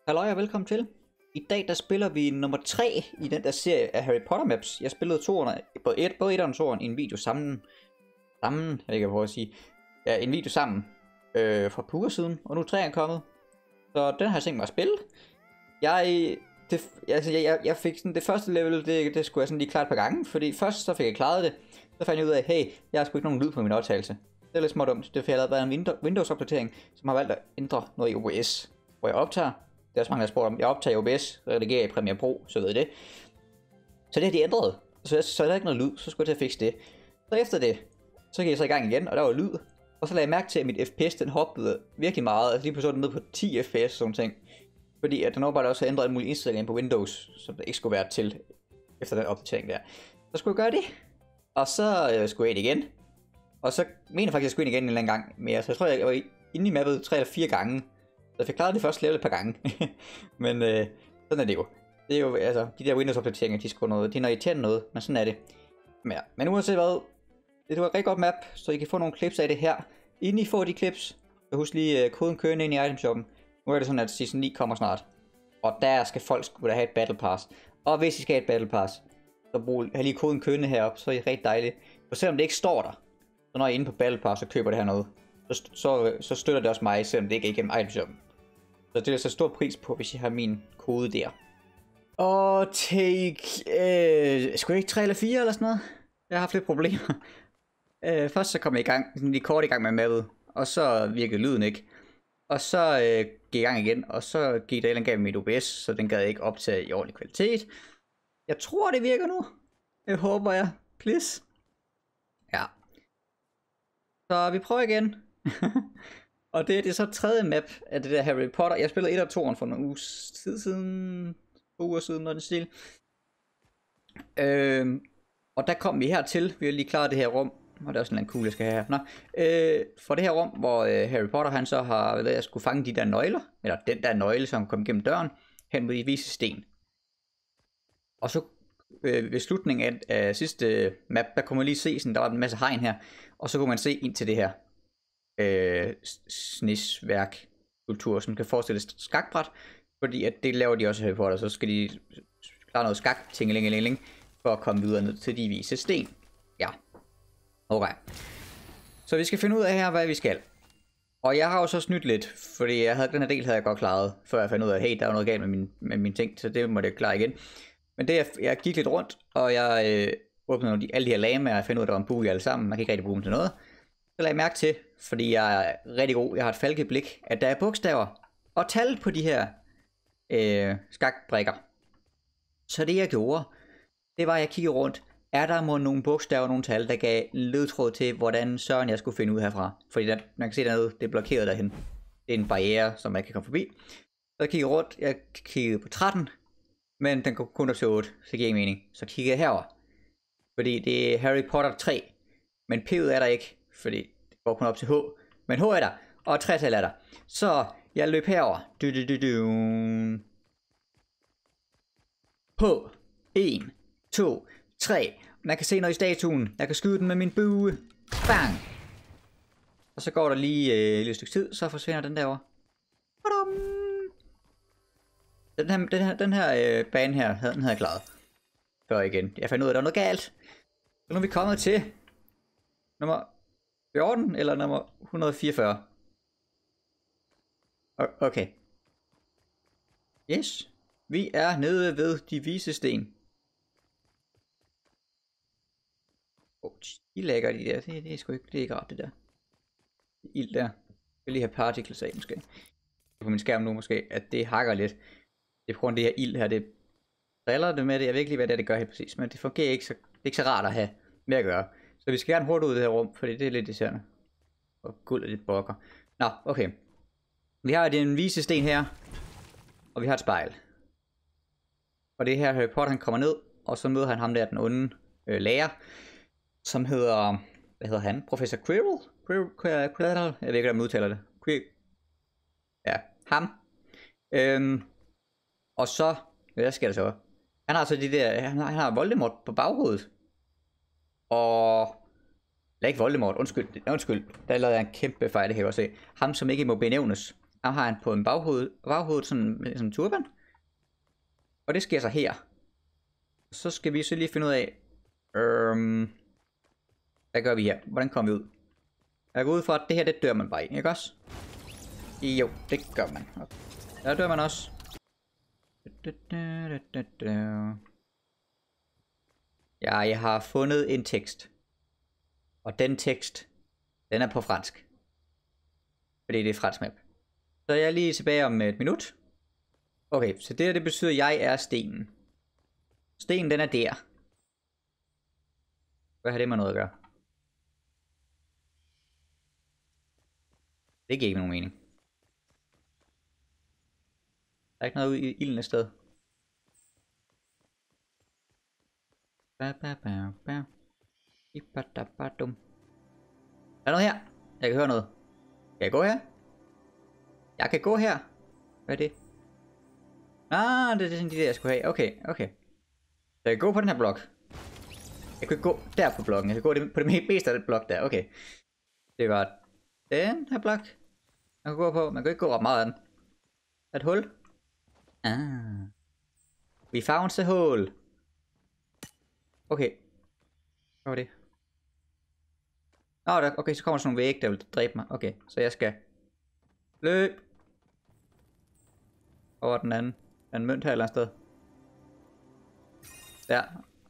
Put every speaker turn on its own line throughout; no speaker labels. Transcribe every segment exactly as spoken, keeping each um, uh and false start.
Halløj og velkommen til. I dag der spiller vi nummer tre i den der serie af Harry Potter maps. Jeg spillede toerne, både et, både et og toeren i en video sammen. Sammen, jeg kan prøve at sige. Ja, en video sammen øh, for par uger siden, og nu er treeren kommet. Så den har jeg tænkt mig at spille. Jeg, det, altså, jeg, jeg, jeg fik sådan det første level, det, det skulle jeg sådan lige klare et par gange. Fordi først så fik jeg klaret det. Så fandt jeg ud af, hey, jeg har sgu ikke nogen lyd på min optagelse. Det er lidt smådumt. Det er fordi jeg lavede en Windows-opdatering, som har valgt at ændre noget i O B S, hvor jeg optager. Det er også mange, der har spurgt om, jeg optager i O B S, redigerer i Premiere Pro, så ved I det. Så det har de ændret. Så, så er der ikke noget lyd, så skulle jeg til at fikse det. Så efter det, så gik jeg så i gang igen, og der var lyd. Og så lagde jeg mærke til, at mit F P S, den hoppede virkelig meget. Altså lige på sådan ned på ti F P S og sådan ting. Fordi at den åbenbart også har ændret en mulig indstilling på Windows, som der ikke skulle være til efter den opdatering der. Så skulle jeg gøre det. Og så øh, skulle jeg ind igen. Og så mener jeg faktisk, at jeg skulle ind igen en eller anden gang mere. Så jeg tror, jeg var inde i mappet tre eller fire gange. Så jeg fik klaret det første level et par gange. Men øh, sådan er det jo. Det er jo, altså, de der Windows-opdateringer, de skulle noget, de er noget irriterende noget, men sådan er det. Men, ja. Men uanset hvad, det var et rigtig godt map, så I kan få nogle clips af det her. Inden I får de clips, så husk lige uh, koden kørende ind i itemshoppen. Nu er det sådan, at season ni kommer snart. Og der skal folk skulle have et battle pass. Og hvis I skal have et battle pass, så brug, have lige koden kørende heroppe, så er det rigtig dejligt. For selvom det ikke står der, så når I er inde på battle pass og køber det her noget, så, så, så støtter det også mig, selvom det ikke er igennem itemshoppen. Så det er så stor pris på, hvis I har min kode der. Og take... Øh, skulle jeg ikke tre eller fire eller sådan noget? Jeg har haft lidt problemer. øh, først så kom jeg i gang, sådan lige kort i gang med mappet. Og så virkede lyden ikke. Og så øh, gik jeg i gang igen, og så gik der en gang med mit O B S, så den gad jeg ikke optage i ordentlig kvalitet. Jeg tror det virker nu. Jeg håber jeg. Please. Ja. Så vi prøver igen. Og det, det er så tredje map af det der Harry Potter. Jeg spillede et og toeren for nogle uges tid siden. To uger siden, når den stil. Øhm, og der kom vi hertil. Vi har lige klaret det her rum. Og det er også en kugle, jeg skal have her. Nå. Øh, for det her rum, hvor øh, Harry Potter han så har været at skulle fange de der nøgler. Eller den der nøgle, som kom gennem døren. Hen mod de vise sten. Og så øh, ved slutningen af, af sidste map, der kunne man lige se, sådan, der var en masse hegn her. Og så kunne man se ind til det her. Øh, snisværk kultur, som kan forestille skakbræt, fordi at det laver de også her på, og så skal de klare noget skak, tingelingeling, for at komme videre ned til de vise sten. Ja. Okay. Så vi skal finde ud af her, hvad vi skal. Og jeg har jo så snydt lidt, fordi jeg havde, den her del havde jeg godt klaret, før jeg fandt ud af, hey, der var noget galt med min, med min ting, så det måtte jeg klare igen. Men det, jeg, jeg gik lidt rundt, og jeg øh, åbnede de, alle de her lamaer, og fandt ud af, at der var en bue i alle sammen, man kan ikke rigtig bruge dem til noget. Så lagde jeg mærke til, fordi jeg er rigtig god, jeg har et falkeblik, at der er bogstaver og tal på de her øh, skakbrikker. Så det jeg gjorde, det var at jeg kiggede rundt, er der må nogle bogstaver og nogle tal, der gav ledtråd til, hvordan søren jeg skulle finde ud herfra. Fordi der, man kan se dernede, det er blokeret derhen. Det er en barriere, som man kan komme forbi. Så jeg kiggede rundt, jeg kiggede på tretten, men den kunne kun op til otte, så giver ikke mening. Så kiggede jeg herover, fordi det er Harry Potter tre, men P'et er der ikke. Fordi det går kun op til H. Men H er der. Og tre tal er der. Så jeg løb herover. Du, du, du, du. H. en, to, tre. Man kan se noget i statuen. Jeg kan skyde den med min bue. Bang. Og så går der lige øh, et lille stykke tid. Så forsvinder den derovre. Den her, den her, den her øh, bane her, den havde jeg klaret. Før igen. Jeg fandt ud af, at der var noget galt. Så nu er vi kommet til nummer fjorten eller nummer et hundrede og fireogfyrre. Okay. Yes. Vi er nede ved de vise sten. Oh, de lægger de der. Det, det er sgu ikke, det er ikke rart det der. Ild der. Jeg vil lige have particles af måske. På min skærm nu måske, at det hakker lidt. Det er på grund af det her ild her, det driller det med det. Jeg ved ikke lige hvad det er, det gør helt præcis. Men det fungerer ikke så, det er ikke så rart at have med at gøre. Så vi skal gerne hurtigt ud af det her rum, fordi det er lidt irriterende. Og guld er lidt brokker. Nå, okay. Vi har den vise sten her. Og vi har et spejl. Og det er her Harry Potter han kommer ned. Og så møder han ham der, den onde øh, lærer. Som hedder... Hvad hedder han? Professor Quirrell? Quirrell? Quirrell? Jeg ved ikke, hvordan man udtaler det. Quirrell. Ja, ham. Øhm, og så... Hvad sker der så? Han har så de der... Han har, han har Voldemort på baghovedet. Og... Eller ikke Voldemort, undskyld, undskyld. Der lavede jeg en kæmpe fejl, det kan jeg godt se. Ham som ikke må benævnes. Og har han på en baghoved, baghoved sådan, med sådan en turban. Og det sker så her. Så skal vi så lige finde ud af, øhm, hvad gør vi her? Hvordan kommer vi ud? Jeg går ud fra, at det her, det dør man bare i, ikke også? Jo, det gør man. Der dør man også. Ja, jeg har fundet en tekst. Og den tekst, den er på fransk. Fordi det er fransk map. Så jeg er lige tilbage om et minut. Okay, så det her, det betyder, at jeg er stenen. Stenen, den er der. Hvad har det med noget at gøre? Det giver ikke nogen mening. Der er ikke noget ude i ilden et sted. Ba, ba, ba, ba. Der er noget her. Jeg kan høre noget. Kan jeg gå her? Jeg kan gå her. Hvad er det? Ah, det er sådan de der, jeg skulle have. Okay, okay. Så jeg kan gå på den her blok. Jeg kan ikke gå der på blokken. Jeg kan gå på det meste af den blok der. Okay. Det var den her blok. Man kan gå på. Man kan ikke gå ret meget af den. Er et hul? Ah. We found the hole. Okay. Hvad var det? Nå, der, okay, så kommer der sådan nogle vægge, der vil dræbe mig. Okay, så jeg skal løb over den anden. Der er en mønt her et eller andet sted. Der.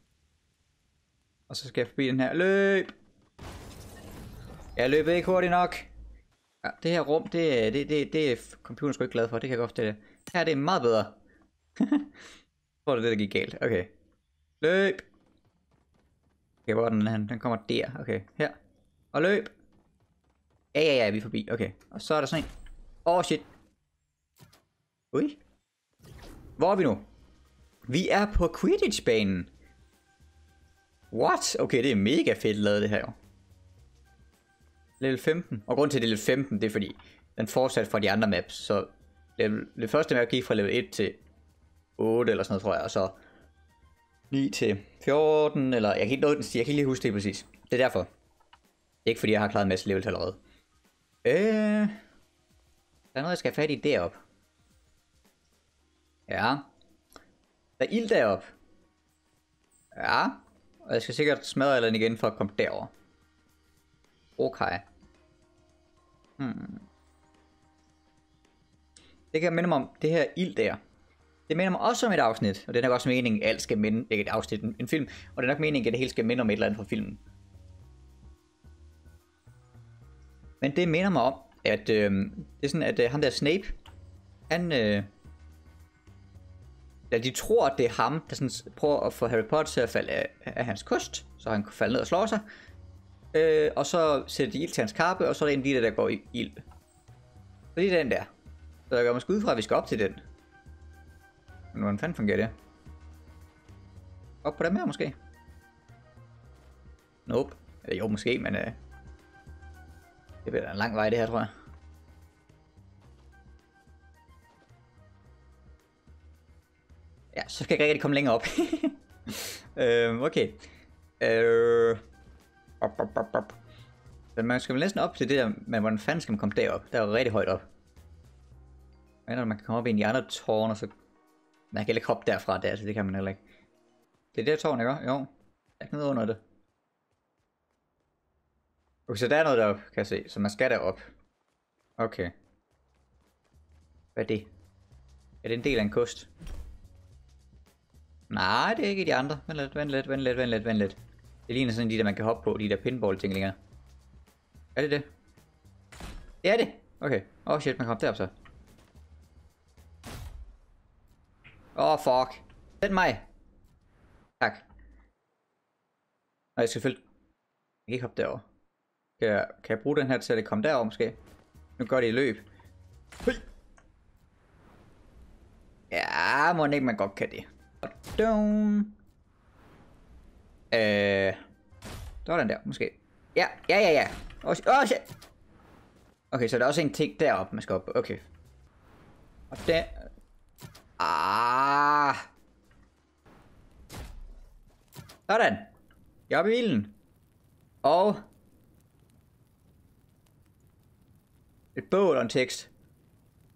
Og så skal jeg forbi den her. Løb! Jeg løber ikke hurtigt nok. Ja, det her rum, det, det, det, det er computeren sgu ikke glad for. Det kan jeg godt fortælle. Her det er meget bedre. Jeg tror det er det, der gik galt. Okay. Løb! Okay, hvor er den her? Den kommer der. Okay, her. Og løb! Ja, ja, ja, vi er forbi. Okay. Og så er der sådan en. Åh, oh, shit. Ui. Hvor er vi nu? Vi er på Quidditch-banen. What? Okay, det er mega fedt lavet det her jo. Level femten. Og grund til det er level femten, det er fordi, den fortsatte fra de andre maps. Så level, det første map gik fra level et til otte eller sådan noget, tror jeg. Og så ni til fjorten, eller jeg kan ikke, jeg kan ikke lige huske det præcis. Det er derfor. Det er ikke fordi, jeg har klaret en masse levels allerede. Øh, der er noget, jeg skal have fat i deroppe. Ja. Der er ild deroppe. Ja. Og jeg skal sikkert smadre eller igen for at komme derover. Okay. Hmm. Det kan minde mig om det her ild der. Det minder mig også om et afsnit. Og det er nok også meningen, at alt skal minde. Ikke et afsnit, en film. Og det er nok meningen, at det hele skal minde om et eller andet fra filmen. Men det minder mig om, at øh, det er sådan, at øh, ham der Snape, han, øh, eller de tror, at det er ham, der sådan prøver at få Harry Potter til at falde af, af hans kost, så han kan falde ned og slå sig. Øh, og så sætter de ild til hans kappe, og så er der en af de der, der går i ild. Så det er den der. Så jeg gør måske ud fra, at vi skal op til den. Men hvordan fanden fungerer det? Op på dem her måske? Nope. Eller jo, måske, men... Øh, det bliver da en lang vej, det her, tror jeg. Ja, så skal jeg ikke rigtig komme længere op. øh, okay. Øh... Op, op, op, op. Men man skal vel næsten op til det der, men hvordan fanden skal man komme derop? Der er jo rigtig højt op. Jeg mener, man kan komme op i en af de andre tårne, og så... Man kan ikke hoppe derfra der, så det kan man heller ikke. Det er det der tårn, ikke? Jo. Der er ikke noget under det. Okay, så der er noget deroppe, kan jeg se. Så man skal derop. Okay. Hvad er det? Er det en del af en kost? Nej, det er ikke de andre. Vent lidt, vent lidt, vent lidt, vent lidt, vent lidt. Det ligner sådan de der, man kan hoppe på, de der pinball-ting længere. Er det det? Det er det! Okay. Åh oh shit, man kan hoppe derop så. Åh oh, fuck. Sæt mig! Tak. Og jeg skal selvfølgelig... Jeg kan ikke hoppe derover. Kan jeg, kan jeg bruge den her til at komme derover måske? Nu gør det i løb. Høj. Ja, må ikke man godt kan det. Down. Øh... Der var den der, måske. Ja, ja, ja, ja. Åh, oh, shit. Okay, så der er også en ting deroppe, man skal op. Okay. Og der... Ah. Sådan. Jeg er oppe i ilden. Og... et bål og en tekst.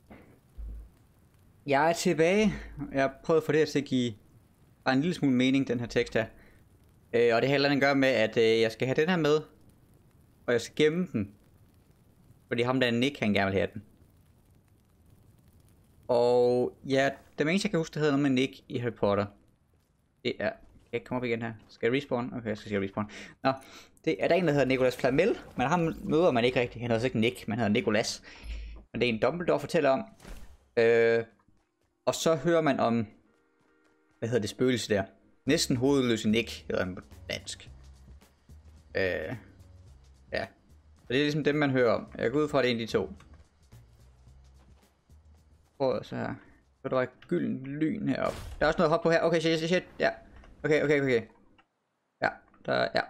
Jeg er tilbage. Jeg har prøvet at få det til at give bare en lille smule mening, den her tekst her. Øh, og det har heller ikke at gøre med, at øh, jeg skal have den her med. Og jeg skal gemme den. Fordi ham der Nick, han gerne vil have den. Og ja, det eneste jeg kan huske, der hedder noget med Nick i Harry Potter. Det er... Kan jeg ikke komme op igen her? Skal jeg respawn? Okay, jeg skal sige respawn. Nå, det er der en, der hedder Nicolas Flamel. Men ham møder man ikke rigtigt. Han hedder ikke Nick, men han hedder Nicolas. Men det er en Dumbledore fortæller om. Øh, og så hører man om... Hvad hedder det spøgelse der? Næsten hovedløse Nick hedder han på dansk. Øh, ja. Så det er ligesom dem, man hører om. Jeg går ud fra, at det er en af de to. Prøv så her. Så der var et gylden lyn heroppe. Der er også noget hop på her. Okay, shit, shit, shit. Ja. Okay, okay, okay. Ja, der, ja.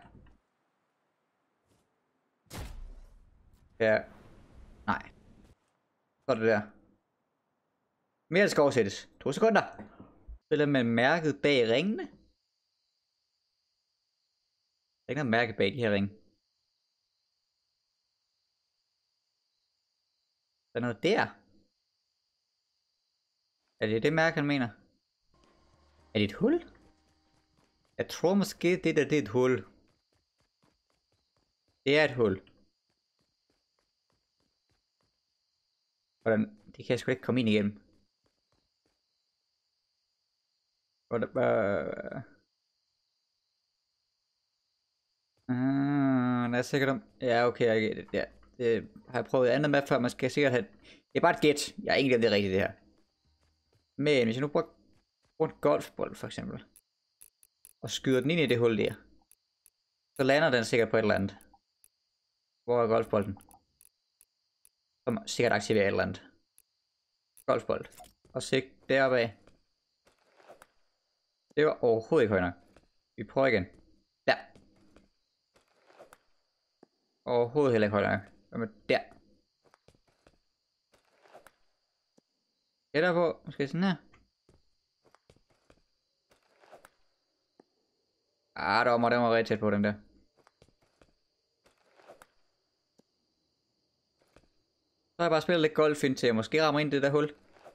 Ja. Nej. Så er det der. Mere skal oversættes. To sekunder. Spiller med mærket bag ringene. Der er ikke noget mærke bag de her ringe. Der er noget der. Er det det mærke, han mener? Er det et hul? Jeg tror måske, det der det er et hul. Det er et hul. Hvordan? Det kan jeg sgu ikke komme ind igennem. Hvordan? Uh... Uh, der er sikkert om... Ja, okay, jeg get det. Ja. Det har jeg prøvet andet map før, man skal sikkert have... Det er bare et gæt. Jeg er ikke det rigtigt, det her. Men hvis jeg nu bruger, bruger en golfbold, for eksempel. Og skyder den ind i det hul der. Så lander den sikkert på et eller andet. Hvor er golfbolden? Som sikkert aktiverer et eller andet. Golfbold. Og sigt deroppe af. Det var overhovedet ikke højt nok. Vi prøver igen. Der. Overhovedet heller ikke højt nok. Hvad med der? Gætter på. Måske sådan her. Ah, der var, den var rigtig tæt på den der. Så har jeg bare spillet lidt golf indtil jeg måske rammer ind i det der hul.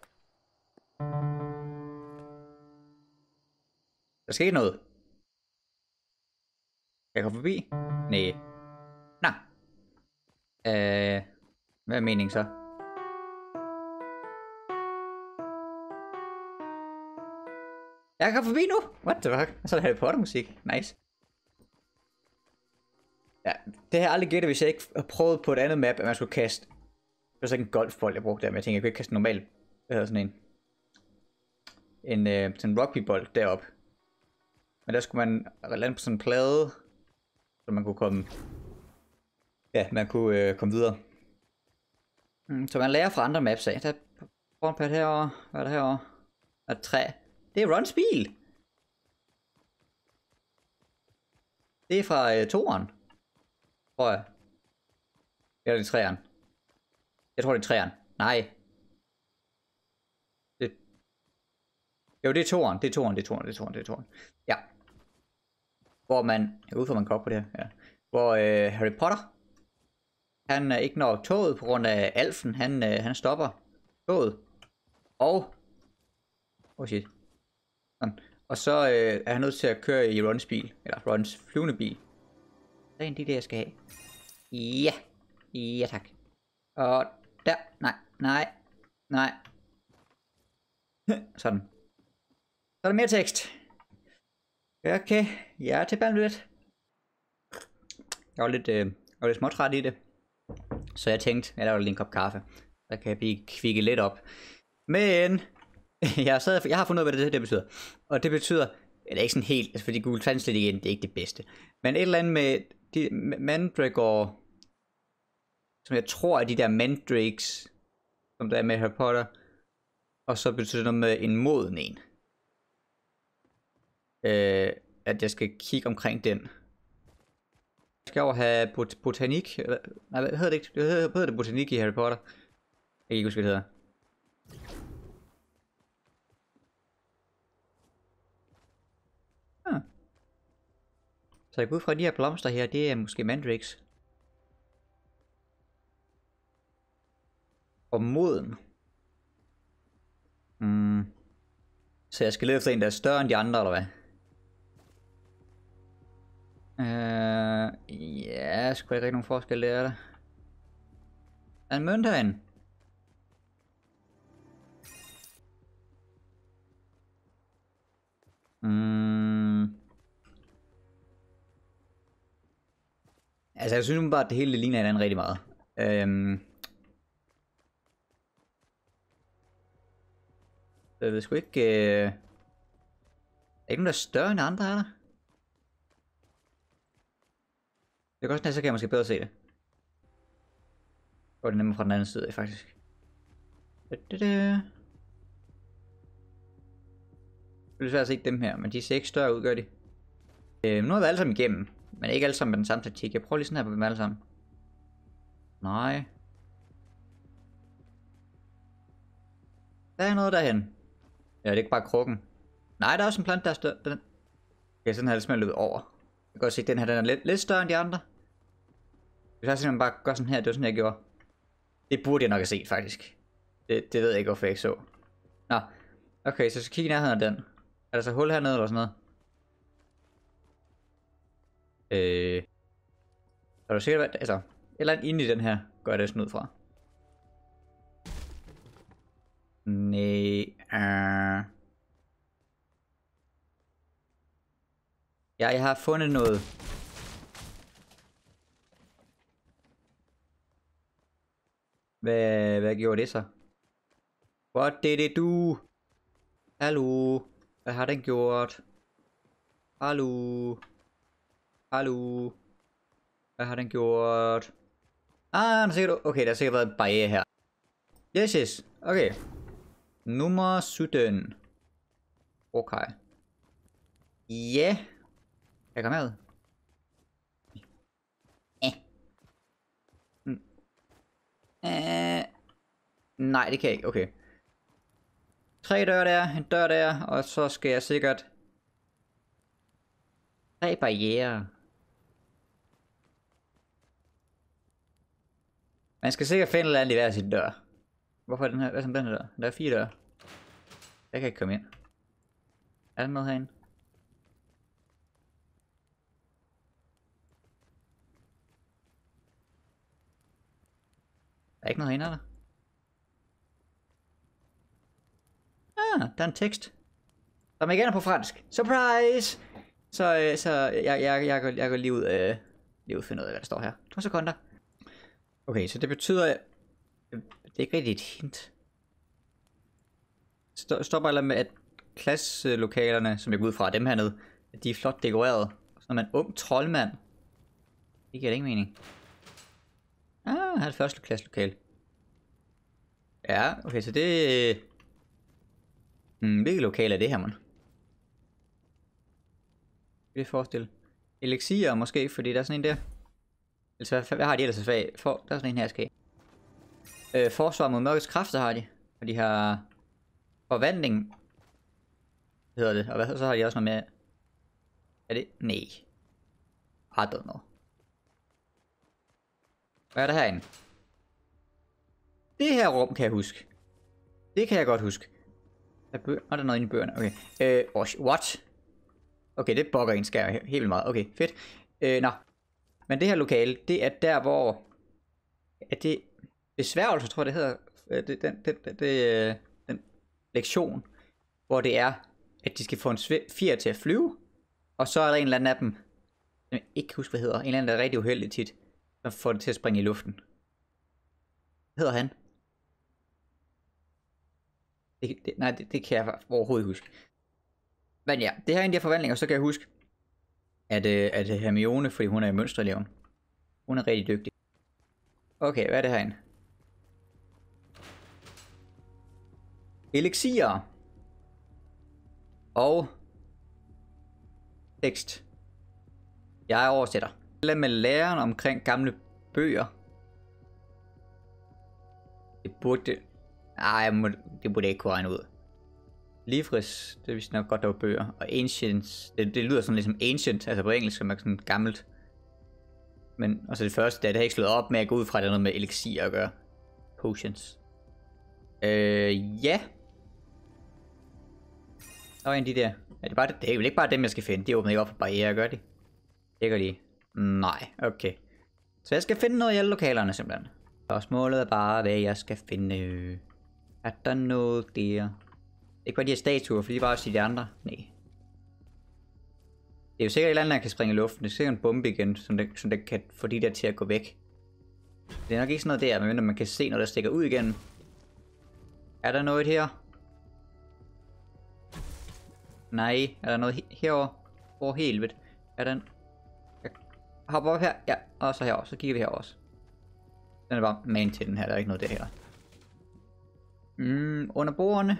Der skete noget. Jeg kommer forbi? Næh. Nå. Øh, hvad er meningen så? Jeg kan forbi nu! What the fuck? Så er der Harry Potter musik. Nice. Ja, det har jeg aldrig gættet, hvis jeg ikke har prøvet på et andet map, at man skulle kaste. Det var så ikke en golfbold, jeg brugte der, men jeg tænkte, jeg kunne ikke kaste en normal. Hvad hedder sådan en? En øh, sådan en rugbybold deroppe. Men der skulle man lande på sådan en plade, så man kunne komme... Ja, man kunne øh, komme videre. Mm, så man lærer fra andre maps af. Der er pornpad herovre. Hvad er der herovre? Der er et træ. Det er Rons bil! Det er fra øh, toeren. Tror jeg. Eller det er træeren. Jeg tror det er træeren. Nej. Det... Jo, det er toeren. Det er toeren, det er toeren, det er toeren, det er toeren. Ja. Hvor man... Jeg går ud fra, man kan op på det her. Ja. Hvor øh, Harry Potter... Han er ikke når toget på grund af Alfen. Han, øh, han stopper toget. Og... Oh shit. Sådan. Og så øh, er han nødt til at køre i Rons bil. Eller Rons flyvende bil. Det er en af de, jeg skal have. Ja. Ja, tak. Og der. Nej. Nej. Nej. Sådan. Så er der mere tekst. Okay. Jeg er tilbage lidt. Jeg var lidt, øh, jeg var lidt småtræt i det. Så jeg tænkte, jeg laver lige en kop kaffe. Der kan jeg blive kvikket lidt op. Men... Jeg, sad, jeg har fundet ud af, hvad det, det betyder. Og det betyder, eller ikke sådan helt, altså fordi Google Translate igen, det er ikke det bedste. Men et eller andet med de Mandragore, som jeg tror er de der mandrakes, som der er med Harry Potter. Og så betyder det noget med en moden en. Øh, at jeg skal kigge omkring den. Jeg skal over have bot botanik. Eller, nej, hvad hedder det ikke? Det hedder, hedder det botanik i Harry Potter. Jeg kan ikke huske, hvad det hedder. Ah. Så jeg går ud fra, de her blomster her, det er måske mandrakes. Og moden. Mm. Så jeg skal lede efter en, der er større end de andre, eller hvad? Øh, ja, skulle jeg ikke rigtig nogen forskel, det er der. Er en mønt herinde? Mm. Altså, jeg synes bare, at det hele det ligner hinanden rigtig meget. Øhm. Jeg ved sgu ikke... Øh... Er ikke nogen, der er større end andre, er der? Det kan også næste, så kan jeg måske bedre se det. Og det er nemmere fra den anden side af, faktisk. Det er svært at se dem her, men de ser ikke større ud, gør de. Øh, nu har vi alle sammen igennem, men ikke alle sammen med den samme taktik. Jeg prøver lige sådan her på dem alle sammen. Nej. Der er noget derhen. Ja, det er ikke bare krukken. Nej, der er også en plante, der er større. Den... Okay, sådan her er det simpelthen løbet over. Jeg kan godt se, at den her den er lidt, lidt større end de andre. Hvis jeg simpelthen bare gør sådan her, det var sådan, jeg gjorde. Det burde jeg nok have set, faktisk. Det, det ved jeg ikke, hvorfor jeg ikke så. Nå, okay, så så kig i nærheden af den. Er der så hul hernede eller sådan noget? Øh... Er du sikker, altså... Et eller andet inde i den her, går jeg det sådan ud fra. Næh... Øh... Ja, jeg har fundet noget. Hvad, hvad gjorde det så? What did it do? Hallo? Hvad har den gjort? Hallo? Hallo? Hvad har den gjort? Ah, der er sikkert... Okay, der har sikkert været en barriere her. Yes, yes. Okay. Nummer sytten. Okay. Ja. Yeah. Jeg kommer med. Eh. Mm. Eh. Nej, det kan jeg ikke. Okay. Tre døre der, en dør der, og så skal jeg sikkert... Tre barrierer. Man skal sikkert finde et eller andet i hver sin dør. Hvorfor er den her? Hvad er den her dør? Der er fire døre. Jeg kan ikke komme ind. Er der noget herinde? Der er ikke noget herinde, er der? Ah, der er en tekst. Som igen er på fransk. Surprise! Så, øh, så jeg, jeg, jeg, går, jeg går lige ud, øh, lige ud og finder ud af, hvad der står her. To sekunder. Okay, så det betyder... Det er ikke rigtig et hint. Det står bare med, at klasselokalerne, som jeg går ud fra, dem hernede, at de er flot dekoreret. Så når man er ung troldmand. Det giver det ikke mening. Ah, her er det første klasselokale. Ja, okay, så det... Hmm, hvilket lokale er det her, man? Kan jeg forestille? Elixier måske, fordi der er sådan en der. Altså, hvad har de ellers af fag? For, der er sådan en her, jeg skal øh, forsvar mod mørkets kræfter har de. Og de har forvandling, hedder det. Og hvad, så har de også noget med... Er det? Nej. I don't know. Hvad er der herinde? Det her rum kan jeg huske. Det kan jeg godt huske. Der er, bøger. Oh, der er noget inde i bøgerne. Okay. Øh, uh, what? Okay, det bugger en skær helt vildt meget. Okay, fedt. Øh, nå. Men det her lokale, det er der, hvor... Er det... Besværgelse, tror jeg, det hedder. Det, den, den, den, den, den lektion. Hvor det er, at de skal få en fjer til at flyve. Og så er der en eller anden af dem, jeg ikke kan huske, hvad hedder. En eller anden, der er rigtig uheldig tit. Som får det til at springe i luften. Hvad hedder han? Det, det, nej, det, det kan jeg overhovedet huske. Men ja, det her er en af de forvandlinger, så kan jeg huske, at, øh, at Hermione, fordi hun er mønstereleven. Hun er rigtig dygtig. Okay, hvad er det herinde? Elixier. Og tekst. Jeg oversætter. Lad med læreren omkring gamle bøger. Det burde... Nej, det burde jeg ikke kunne regne ud. Livres, det er vist nok godt, der var bøger. Og ancients, det, det lyder sådan ligesom ancient, altså på engelsk, som er sådan gammelt. Men også det første, der, det har ikke slået op med at gå ud fra, at det er noget med elixir at gøre. Potions. Øh, ja. Der var en af de der. Er det, bare, det er vel ikke bare dem, jeg skal finde. De åbner ikke op for barriere, gør de? Det gør de. Nej, okay. Så jeg skal finde noget i alle lokalerne, simpelthen. Spørgsmålet er bare, hvad jeg skal finde. Er der noget der? Ikke bare de her statuer, for de er bare også de andre. Nej. Det er jo sikkert et eller andet, der kan springe i luften. Det er sikkert en bombe igen, som det, som det kan få de der til at gå væk. Det er nok ikke sådan noget der, men man kan se noget, der stikker ud igen. Er der noget her? Nej, er der noget he herovre? Hvor helvede? Er der en... Jeg hopper op her, ja, og så herovre, så kigger vi herover også. Den er bare man til den her, der er ikke noget der heller. Mm, under bordene.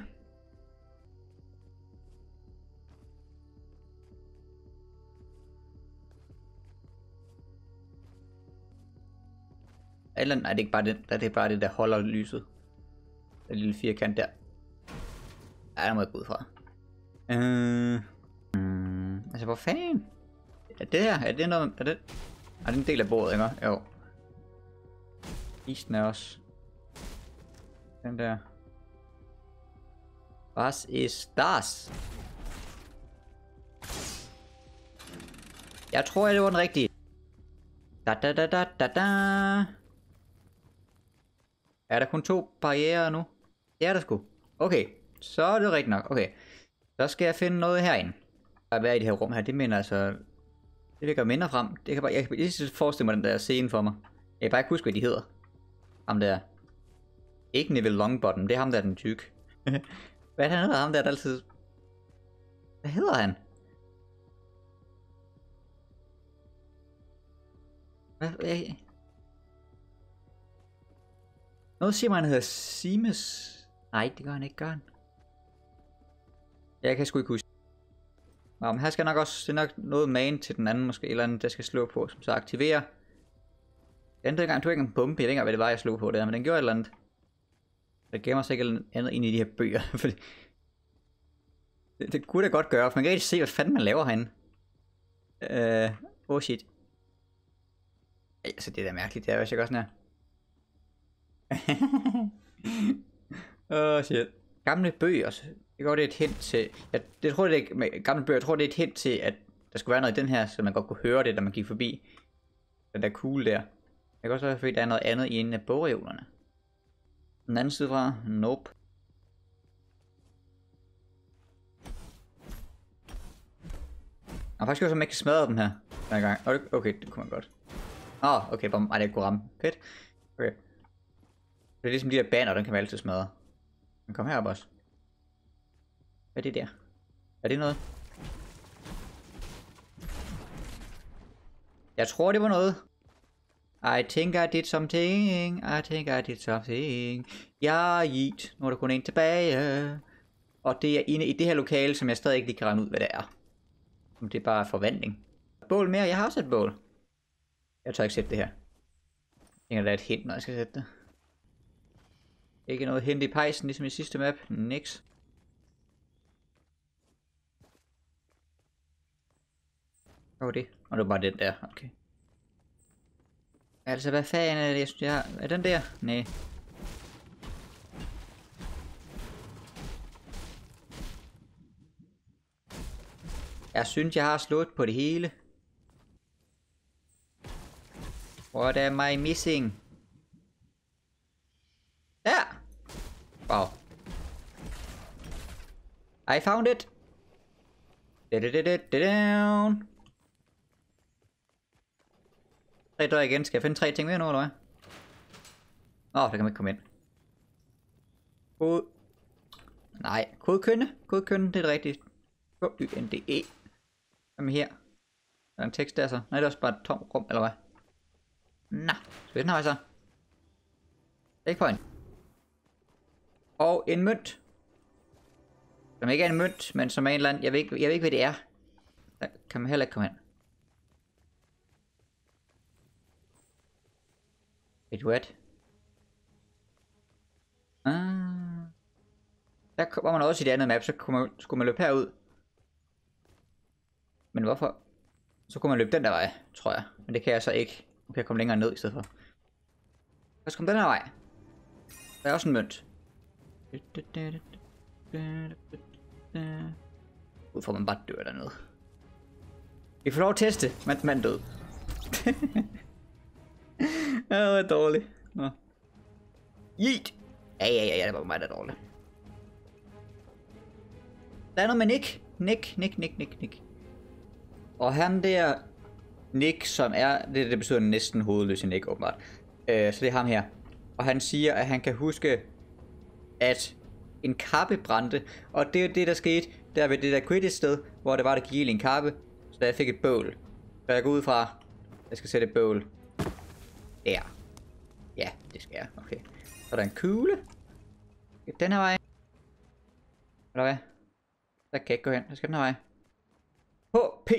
Eller nej, det er ikke bare det, det er bare det, der holder lyset. Den lille firkant der. Ja, der må jeg gå ud fra. Øh, mm, altså, hvor fanden? Er det her? Er det noget? Er det? Er det en del af bordet, ikke? Jo. Isen er også. Den der. Was ist das? Jeg tror, det var den rigtige. Da da da da da da. Er der kun to barrierer nu? Det er der sgu. Okay, så er det rigtigt nok. Okay. Så skal jeg finde noget herinde. Der er hvad i det her rum her, det minder altså... Det ligger mindre frem. Det kan bare... Jeg kan lige forestille mig den der scene for mig. Jeg kan bare ikke huske, hvad de hedder. Ham der. Ikke Neville Longbottom, det er ham der den tyk. Hvad han hedder ham der, der altid... Hvad hedder han? Hvad? Hvad? Noget siger mig, han hedder Seamus. Nej, det gør han ikke, gør han. Jeg kan sgu ikke huske. Nå, men her skal nok også, det er nok noget man til den anden måske, eller andet, der skal slå på, som så aktiverer. Den anden gang tog jeg ikke en bombe, jeg ved ikke hvad det var, jeg slog på der, men den gjorde et eller andet. Der gemmer sig ikke andet ind i de her bøger, fordi... Det, det kunne da godt gøre, for man kan ikke se, hvad fanden man laver herinde. Øh, uh, oh shit. Altså, det er da mærkeligt, det er også, ikke også sådan her. Åh, oh, shit. Gamle bøger, det går det et hint til... Jeg, det tror det er med gamle bøger, jeg tror det er et hint til, at der skulle være noget i den her, så man godt kunne høre det, da man gik forbi. Den der kugle der. Det kan også være, fordi der er noget andet i en af bogreolerne. Den anden side fra? Nope. Og faktisk også, at man ikke kan smadre dem her. Den gang. Okay, det kunne man godt. Åh, oh, okay, ej, det kunne ramme. Fedt. Okay. Det er ligesom de der banner, den kan man altid smadre. Men kom herop også. Hvad er det der? Er det noget? Jeg tror det var noget. I think I did something. I think I did something. Ja, yeet. Nu er der kun en tilbage. Og det er inde i det her lokale, som jeg stadig ikke lige kan regne ud, hvad det er. Om det er bare forvandling. Bål mere. Jeg har også et bål. Jeg tør ikke sætte det her. Jeg tænker, der er et hint, når jeg skal sætte det. Ikke noget hint i pejsen, ligesom i sidste map. Niks. Hvad var det? Og det var bare den der. Okay. Altså, hvad fanden er det, jeg synes, jeg har? Er den der? Nej. Jeg synes, jeg har slået på det hele. What am I missing? Ja! Wow. I found it! Da-da-da-da-da-down. Tre dør igen. Skal jeg finde tre ting mere nu, eller hvad? Åh, oh, der kan man ikke komme ind. Kode... Nej, kodekynde. Kodekynde, det er det rigtige. K-Y-N-D-E. Hvad med her? Er der en tekst der så? Nej, det er også bare et tomt rum, eller hvad? Nå, skal vi den her så? Ikke på en. Og en mønt. Som ikke er en mønt, men som er en eller anden... Jeg ved ikke, jeg ved ikke hvad det er. Der kan man heller ikke komme hen. Wait, what? Ah. Der var man også i det andet map, så kunne man, skulle man løbe herud. Men hvorfor? Så kunne man løbe den der vej, tror jeg. Men det kan jeg så ikke. Nu kan jeg komme længere ned i stedet for. Lad os komme den her vej. Der er også en mønt. Ud fra man bare dør dernede. Vi får lov at teste, mens man død. Ja, det var dårligt. Nå. Yeet! Ja, ja, ja, ja, det var mig, der er dårligt. Der er noget med Nick. Nick, Nick, Nick, Nick, Nick. Og han der... Nick, som er... Det, det betyder næsten hovedløse Nick, åbenbart. Øh, så det er ham her. Og han siger, at han kan huske, at en kappe brændte. Og det er det, der skete der ved det der Quidditch sted, hvor det var, der gik i en kappe. Så jeg fik et bål. Så jeg går ud fra... Jeg skal sætte et bål. Der. Ja, det skal jeg. Okay. Så er der en kugle. Den her vej. Eller hvad? Der kan jeg ikke gå hen. Jeg skal den her vej. H, P.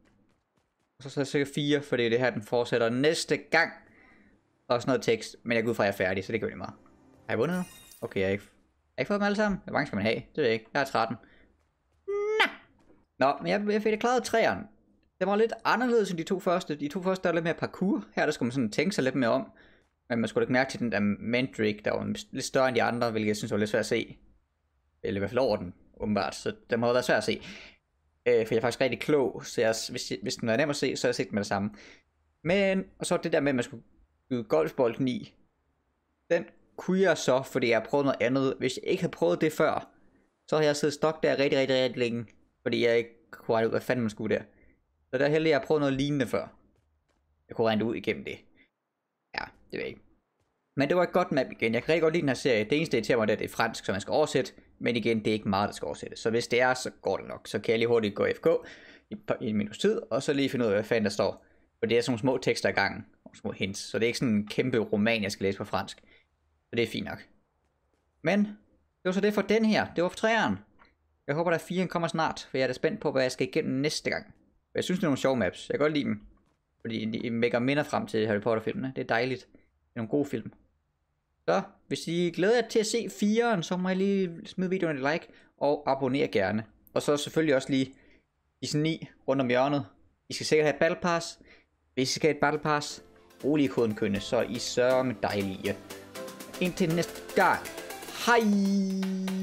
Og så er der sikkert fire, for det er det her, den fortsætter næste gang. Og sådan noget tekst. Men jeg går ud fra, at jeg er færdig, så det gør det meget. Har jeg vundet nu? Okay, jeg har ikke, jeg har ikke fået dem alle sammen. Hvor mange skal man have? Det ved jeg ikke. Jeg har tretten. Nå. Nå, men jeg, jeg fik det klaret træerne. Det var lidt anderledes end de to første. De to første der er lidt mere parkour. Her der skulle man sådan tænke sig lidt mere om. Men man skulle ikke mærke til den der Mandrake, der var lidt større end de andre, hvilket jeg synes var lidt svært at se. Eller i hvert fald over den, åbenbart. Så den må være svært at se. Øh, for jeg er faktisk rigtig klog, så jeg, hvis, hvis den var nem at se, så har jeg set den med det samme. Men, og så det der med, at man skulle byde golfbolden i. Den kunne jeg så, fordi jeg har prøvet noget andet. Hvis jeg ikke havde prøvet det før, så har jeg siddet stok der rigtig, rigtig, rigtig længe. Fordi jeg ikke kunne regne ud, hvad fanden man skulle der. Så der er heldigt, at jeg har prøvet noget lignende før. Jeg kunne regne det ud igennem det. Ja, det ved jeg ikke. Men det var et godt map igen. Jeg kan rigtig godt lide den her serie. Det eneste, der irriterer mig, det er, det er fransk, så man skal oversætte. Men igen, det er ikke meget, der skal oversættes. Så hvis det er, så går det nok. Så kan jeg lige hurtigt gå F K i, i en minus tid, og så lige finde ud af, hvad fanden der står. For det er sådan nogle små tekster i gangen, og små hints. Så det er ikke sådan en kæmpe roman, jeg skal læse på fransk. Så det er fint nok. Men, det var så det for den her. Det var for træeren. Jeg håber, der er fire kommer snart, for jeg er da spændt på, hvad jeg skal igennem næste gang. Jeg synes, det er nogle sjove maps. Jeg kan godt lide dem. Fordi de vækker minder frem til Harry Potter-filmene. Det er dejligt. Det er nogle gode film. Så, hvis I glæder jer til at se fireren, så må I lige smide videoen et like. Og abonnere gerne. Og så selvfølgelig også lige Season ni rundt om hjørnet. I skal sikkert have et Battle Pass. Hvis I skal have et Battle Pass, brug lige koden kønne, så I sørger med dejlige. Indtil næste gang. Hej!